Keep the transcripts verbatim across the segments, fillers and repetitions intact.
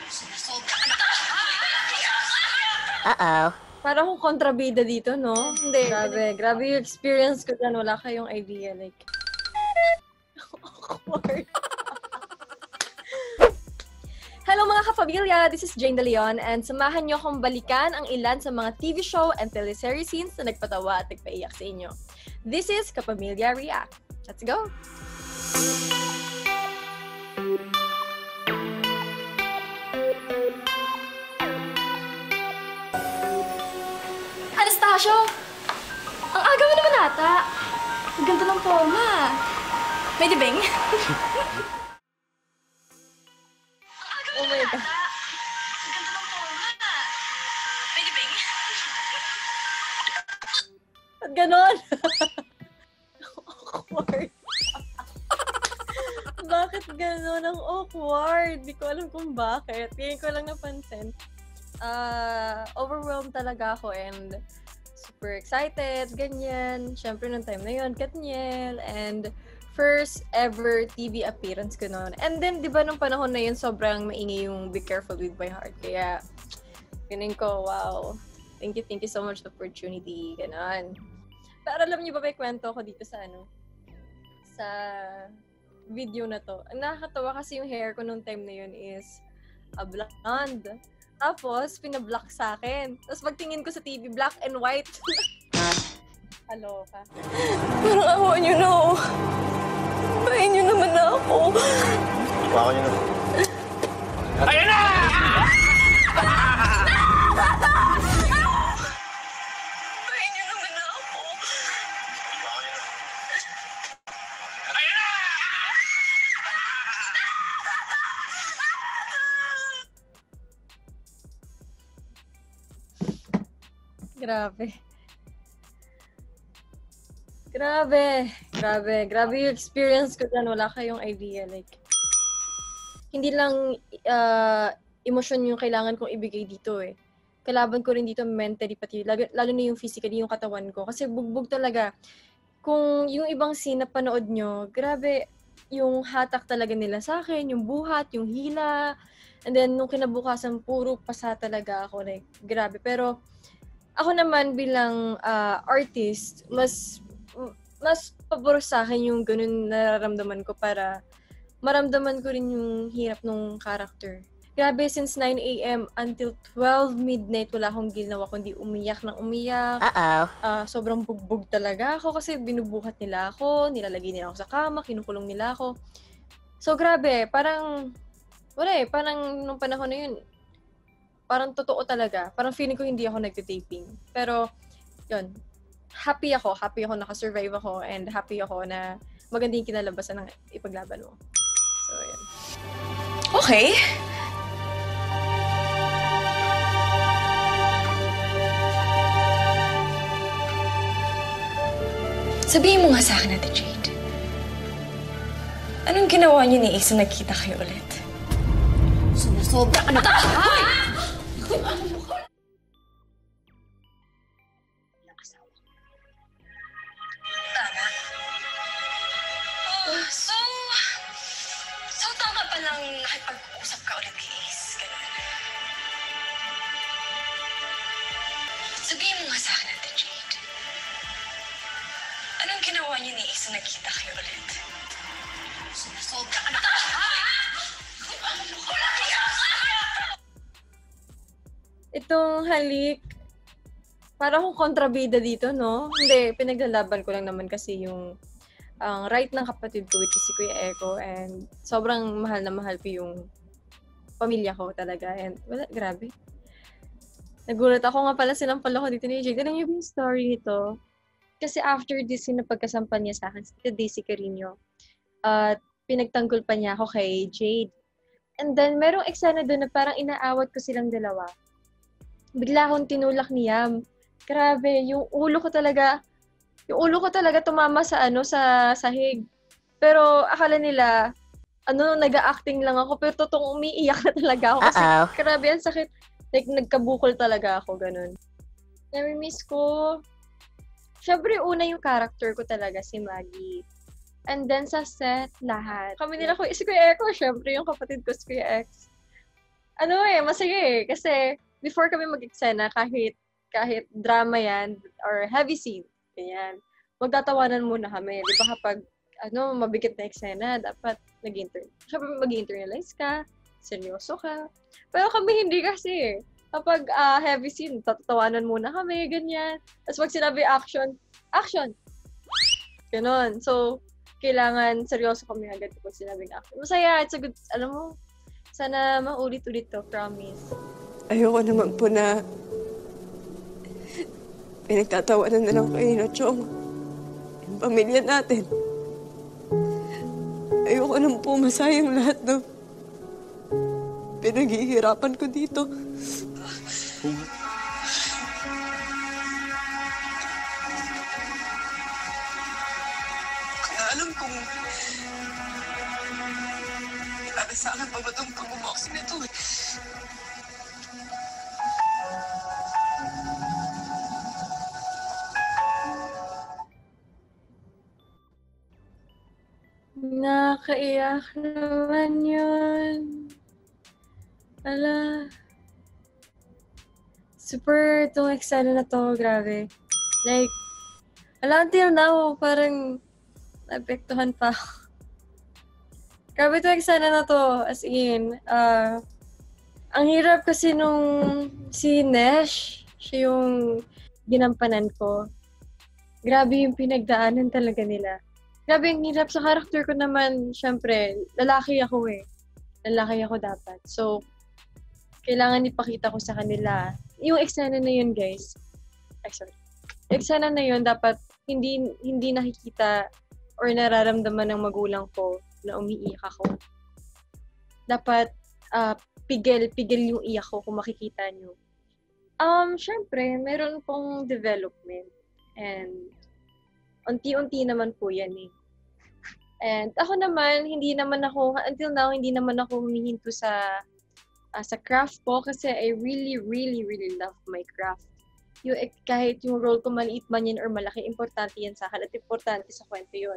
Uh-oh. Parang akong kontrabida dito, no? Hindi. Grabe. Grabe yung experience ko dyan. Wala kayong idea. Like, awkward. Hello mga kapamilya! This is Jane De Leon and samahan niyo akong balikan ang ilan sa mga T V show and teleseries scenes na nagpatawa at nagpaiyak sa inyo. This is Kapamilya React. Let's go! Anastasio! Ang aga mo naman ata. Ang ganda ng forma. May dibing? Oh my God. Ang ganda ng forma. May dibing? At ganon? Awkward. Bakit ganon ang awkward? Di ko alam kung bakit. Ngayon ko lang napansin. Uh, overwhelmed talaga ako and super excited, ganyan. Siyempre, nung time na yun, Katniel, and first ever T V appearance ko noon. And then, di ba, nung panahon na yun, sobrang maingay yung Be Careful With My Heart. Kaya, ganun ko, wow. Thank you, thank you so much for the opportunity. Ganon. Pero alam niyo ba, may kwento ako dito sa ano? Sa video na to. Ang nakakatawa kasi yung hair ko nung time na yun is a blonde. Tapos, pinablock sa akin. Tapos pagtingin ko sa T V, black and white. Aloka. Parang awa niyo na ako. Bahin niyo naman na ako. Baka niyo na. Ayan na! Bahin niyo naman na ako. Baka niyo na. Ayan na! Grabe. Grabe. Grabe. Grabe yung experience ko dyan. Wala kayong idea. Like, hindi lang uh, emosyon yung kailangan kong ibigay dito eh. Kalaban ko rin dito mentally pati. Lalo, lalo na yung physically, yung katawan ko. Kasi bugbog talaga. Kung yung ibang scene na panood nyo, grabe yung hatak talaga nila sa akin, yung buhat, yung hila. And then, nung kinabukasan, puro pasa talaga ako. Like, grabe. Pero, ako naman bilang uh, artist, mas mas pabor sa akin yung ganun nararamdaman ko para maramdaman ko rin yung hirap ng character. Grabe, since nine a.m. until twelve midnight, wala akong ginawa kundi umiyak ng umiyak. Uh-oh. Uh, sobrang bugbog talaga ako kasi binubuhat nila ako, nilalagay nila ako sa kama, kinukulong nila ako. So grabe, parang, wala eh, parang nung panahon na yun, parang totoo talaga. Parang feeling ko hindi ako nagtitaping. Pero, yun. Happy ako. Happy ako nakasurvive ako. And happy ako na maganda yung kinalabasan ng ipaglaban mo. So, yun. Okay. Sabihin mo nga sa akin, Ate Jade. Anong ginawa niyo ni Ace na nagkita kayo ulit? Sumusobra ka na ba? Tama. Oh, so... So, tama palang nakipag-usap ka ulit kay Ace. Ganun. Sabihin mo nga sa akin, Ate Jade. Anong ginawa niyo ni Ace na nagkita kayo ulit? Sumusobra ka na ba? Itong halik, parang akong kontrabida dito, no? Hindi, pinaglalaban ko lang naman kasi yung ang right ng kapatid ko, which is si Kuya Eko, and sobrang mahal na mahal ko yung pamilya ko talaga. And wala, grabe. Nagulat ako nga pala sinampal ako dito ni Jade. Alam niyo yung story nito? Kasi after this, yung napagkasampal niya sa akin, si Daisy Carino, at uh, pinagtanggol pa niya ako kay Jade. And then, merong eksena doon na parang inaawat ko silang dalawa. Bigla akong tinulak ni Yam. Grabe, yung ulo ko talaga, yung ulo ko talaga tumama sa ano, sa sahig. Pero akala nila, ano, nag-acting lang ako, pero totoong umiiyak na talaga ako. Kasi Uh-oh. grabe, ang sakit. Like, nagkabukol talaga ako, ganun. Nami-miss ko. Siyempre, una yung character ko talaga, si Maggie. And then sa set, lahat. Kami nila, si Kuya Eko, syempre yung kapatid ko, si Kuya X. ano eh, masaya eh. Kasi before kami mag-eksena, kahit kahit drama yan or heavy scene, ganyan, magtatawanan muna kami. Di ba kapag ano, mabigat na eksena, dapat nag-inter- syempre mag-internalize ka, seryoso ka. Pero kami hindi kasi. Kapag uh, heavy scene, tatatawanan muna kami, ganyan. Tapos pag sinabi action, action! Ganon. So, kailangan seryoso kami agad kapag sinabing action. Masaya, it's a good, alam mo, sana maulit-ulit to, promise. Ayoko naman po na pinagtatawanan na lang kayo na Chong. Yung pamilya natin. Ayoko naman po masayang lahat ng pinaghihirapan ko dito. Kaya alam kong inaasahan pa ba itong pag-umoks nito eh. Nakakaiyak naman yun. Ala. Super itong eksena na to, grabe. Like, ala, until now, parang naapektuhan pa ako. Grabe itong eksena na to, as in. Uh, ang hirap kasi nung si Nesh, siya yung ginampanan ko. Grabe yung pinagdaanan talaga nila. Grabe yung hirap sa character ko naman, syempre, lalaki ako eh. Lalaki ako dapat. So, kailangan ipakita ko sa kanila. Yung eksena na yun, guys. Ay, sorry. Eksena na yun, dapat hindi hindi nakikita or nararamdaman ng magulang ko na umiiyak ako. Dapat uh, pigil, pigil yung iyak ko kung makikita nyo. Um, syempre, meron pong development. And unti-unti naman po yan eh. And ako naman, hindi naman ako, until now, hindi naman ako humihinto sa uh, sa craft ko kasi I really, really, really love my craft. Yung, kahit yung role ko maliit man yan or malaki, importante yan sa akin at importante sa kwento yun.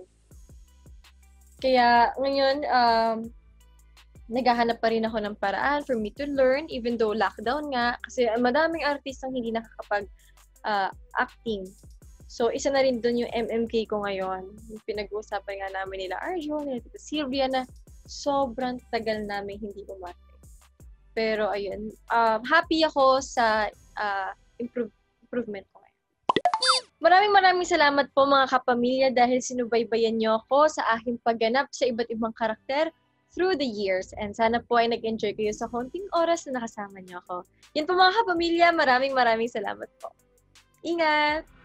Kaya ngayon, um, naghahanap pa rin ako ng paraan for me to learn even though lockdown nga kasi madaming artistang hindi nakakapag uh, acting. So, isa na rin doon yung M M K ko ngayon. Yung pinag-uusapan nga namin nila Arjo, nila Tita Sylvia na sobrang tagal namin hindi umate. Pero ayun, uh, happy ako sa uh, improve, improvement ko ngayon. Maraming maraming salamat po mga kapamilya dahil sinubaybayan niyo ako sa aking pagganap sa iba't ibang karakter through the years. And sana po ay nag-enjoy kayo sa konting oras na nakasama niyo ako. Yan po mga kapamilya, maraming maraming salamat po. Ingat!